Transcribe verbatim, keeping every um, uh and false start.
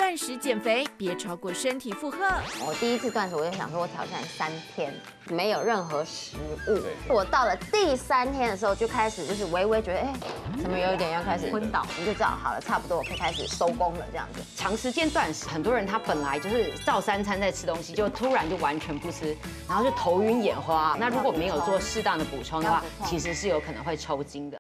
断食减肥，别超过身体负荷。 我第一次断食，我就想说，我挑战三天，没有任何食物。我到了第三天的时候，就开始就是微微觉得，哎，怎么有一点要开始昏倒，你就知道好了，差不多我可以开始收工了这样子。 长时间断食，很多人他本来就是照三餐在吃东西，就突然就完全不吃，然后就头晕眼花。那如果没有做适当的补充的话，其实是有可能会抽筋的。